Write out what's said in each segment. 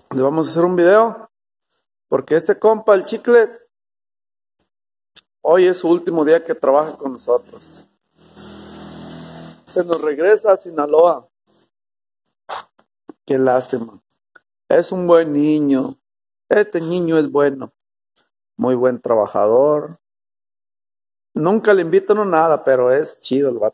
Le vamos a hacer un video porque este compa, el Chicles, hoy es su último día que trabaja con nosotros. Se nos regresa a Sinaloa. Qué lástima. Es un buen niño. Este niño es bueno. Muy buen trabajador. Nunca le invito a nada, pero es chido el vato.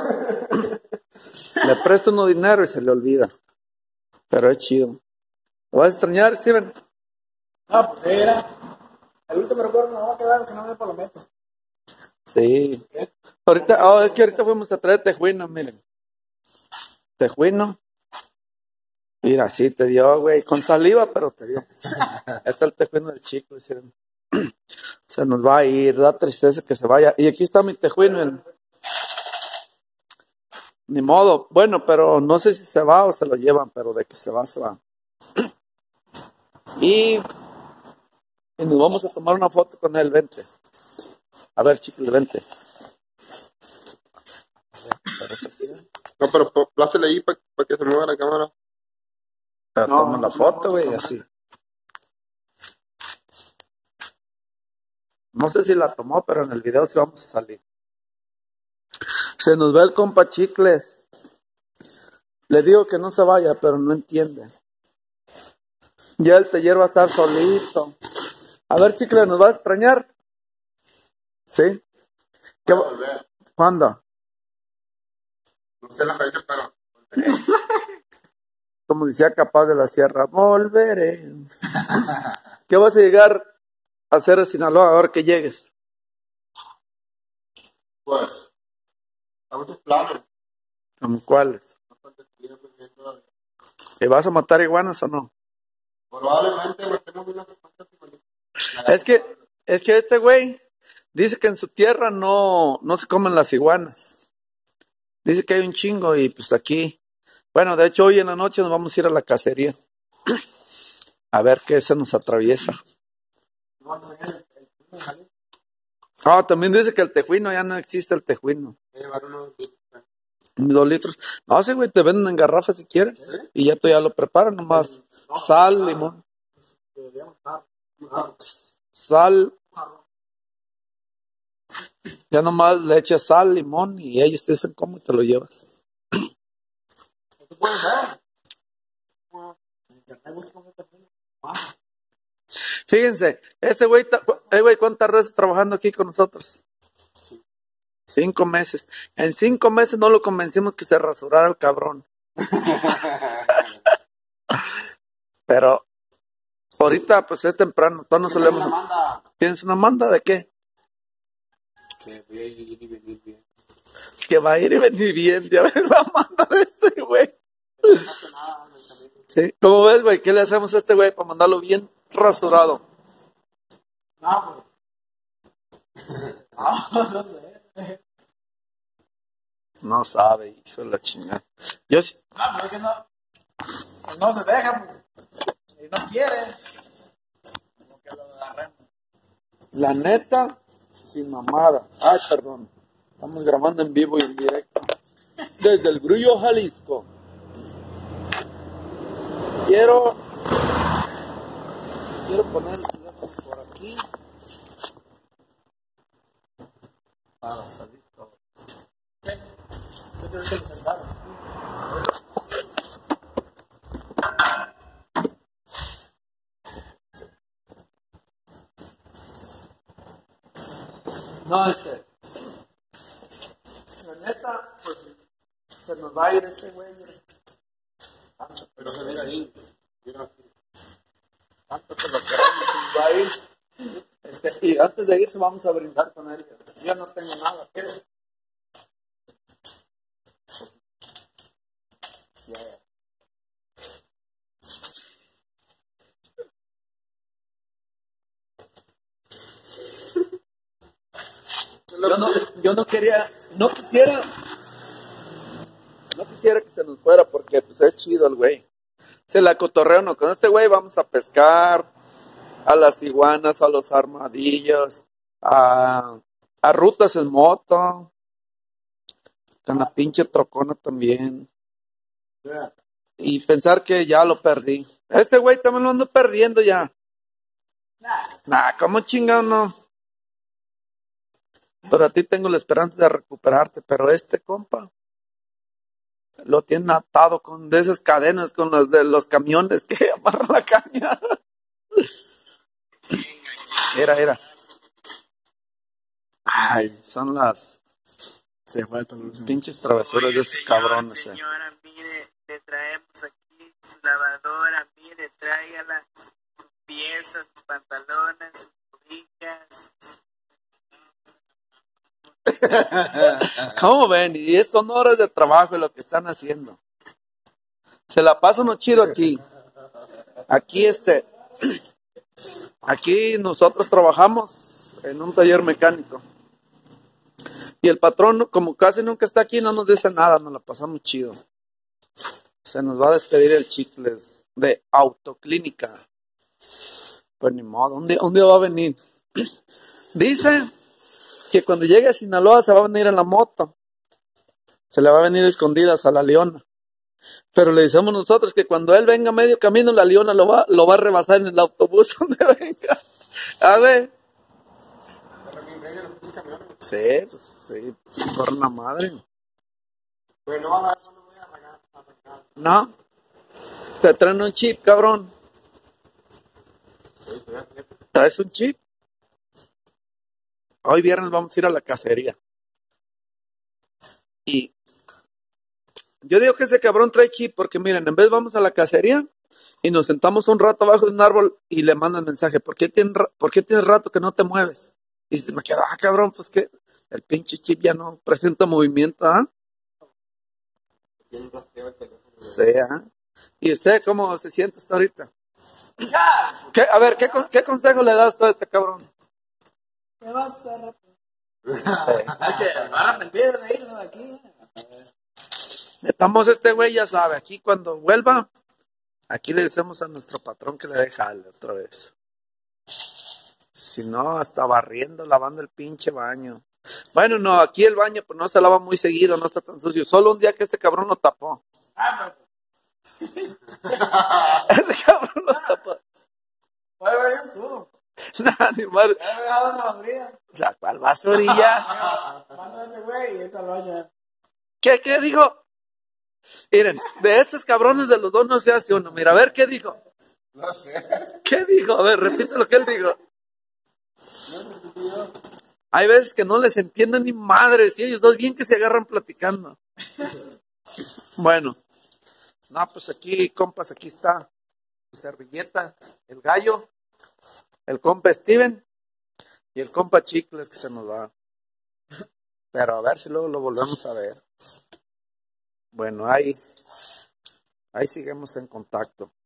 Le presto uno dinero y se le olvida. Pero es chido. ¿Lo vas a extrañar, Steven? No, pues era. El último recuerdo me va a quedar que no me palometo. Sí. Ahorita, es que ahorita fuimos a traer tejuino, miren. Tejuino. Mira, sí te dio, güey. Con saliva, pero te dio. Este es el tejuino del chico. Se nos va a ir. Da tristeza que se vaya. Y aquí está mi tejuino. Ni modo. Bueno, pero no sé si se va o se lo llevan, pero de que se va, se va. Y nos vamos a tomar una foto con él. Vente. A ver, chicos, vente. No, pero plásele ahí para que se mueva la cámara. Pero toma la foto, güey, así. No sé si la tomó, pero en el video sí vamos a salir. Se nos ve el compa Chicles. Le digo que no se vaya, pero no entiende. Ya el taller va a estar solito. A ver, Chicles, ¿nos va a extrañar? ¿Sí? ¿Cuándo? No sé la fecha, pero... Como decía Capaz de la Sierra, volveré. ¿Qué vas a llegar a hacer a Sinaloa ahora que llegues? Pues, hay muchos planes. ¿Cómo cuáles? ¿Y vas a matar iguanas o no? Probablemente matemos una... Es que este güey dice que en su tierra no se comen las iguanas. Dice que hay un chingo y pues aquí... Bueno, de hecho hoy en la noche nos vamos a ir a la cacería. A ver qué se nos atraviesa. También dice que el tejuino, ya no existe el tejuino. 2 litros. No sé, güey, te venden en garrafas si quieres. Y ya tú ya lo preparas, nomás. Sal, limón. Sal. Ya nomás le echas sal, limón y ellos te dicen cómo te lo llevas. Fíjense, ese güey, ¿cuántas veces trabajando aquí con nosotros? 5 meses. En 5 meses no lo convencimos que se rasurara el cabrón. Pero ahorita pues es temprano, todos no solemos. ¿Tienes una manda de qué? Que voy a ir y venir bien. Que va a ir y venir bien, ya ves la manda de este güey. Sí, ¿cómo ves, güey? ¿Qué le hacemos a este güey para mandarlo bien rasurado? No, pues. No sabe, hijo de la chingada. Yo sí. No, pero es que no se deja, pues. Y no quiere. Como que lo agarremos. La neta, sin mamada. Ay, perdón. Estamos grabando en vivo y en directo. Desde el Grullo, Jalisco. Quiero poner el teléfono por aquí. Para salir todo. Yo te dejo sentado. No, la neta, pues se nos va a ir este güey. Pero se mira ahí. Mira. Tanto que lo queremos, se nos va a ir. Y antes de irse vamos a brindar con él. Yo no tengo nada. ¿Qué? Yo no quisiera que se nos fuera porque pues es chido el güey. Se la cotorreo, no, con este güey vamos a pescar, a las iguanas, a los armadillos, a rutas en moto, con la pinche trocona también. Y pensar que ya lo perdí. Este güey también lo ando perdiendo ya. Nah, ¿cómo chingado no? Pero a ti tengo la esperanza de recuperarte, pero este compa lo tienen atado con de esas cadenas, con las de los camiones que amarran la caña. Era. Ay, son las Se falta el último. pinches travesuras de esos cabrones. Señora, mire, le traemos aquí su lavadora, mire, tráigala, sus piezas, sus pantalones, sus cobijas. ¿Cómo ven? Y son horas de trabajo y lo que están haciendo. Se la pasa uno chido aquí. Aquí nosotros trabajamos en un taller mecánico. Y el patrón, como casi nunca está aquí, no nos dice nada, nos la pasamos chido. Se nos va a despedir el Chicles de Autoclínica. Pues ni modo, un día va a venir. Dice que cuando llegue a Sinaloa se va a venir en la moto. Se le va a venir escondidas a la Leona. Pero le decimos nosotros que cuando él venga medio camino, la Leona lo va a rebasar en el autobús donde venga. A ver. Sí, pues sí, por una madre. Pues no, no voy a arrancar. No. Te traen un chip, cabrón. ¿Traes un chip? Hoy viernes vamos a ir a la cacería. Y yo digo que ese cabrón trae chip porque miren, en vez vamos a la cacería y nos sentamos un rato abajo de un árbol y le mandan mensaje, ¿por qué tienes rato que no te mueves? Y se me queda, cabrón, pues que el pinche chip ya no presenta movimiento, ¿ah? Sí, ¿ah? ¿Y usted cómo se siente hasta ahorita? A ver, ¿qué consejo le das a este cabrón? ¿Qué vas a arrepentir? Hay que arrepentir de irse de aquí. Estamos este güey, ya sabe, aquí cuando vuelva, aquí le decimos a nuestro patrón que le deje jale otra vez. Si no, hasta barriendo, lavando el pinche baño. Bueno, no, aquí el baño pues no se lava muy seguido, no está tan sucio. Solo un día que este cabrón lo tapó. Este cabrón lo tapó. Puede venir todo. Nah, ni madre. Ya me he dejado una basurilla. O sea, ¿cuál basurilla? Mando a este güey y esta lo vaya. ¿Qué dijo? Miren, de estos cabrones de los dos no se hace uno. Mira, a ver, ¿qué dijo? No sé. ¿Qué dijo? A ver, repite lo que él dijo. Hay veces que no les entiendo ni madres, y ellos dos bien que se agarran platicando. Bueno, no, pues aquí, compas, aquí está su servilleta, el gallo, el compa Steven y el compa Chicles que se nos va. Pero a ver si luego lo volvemos a ver. Bueno, ahí seguimos en contacto.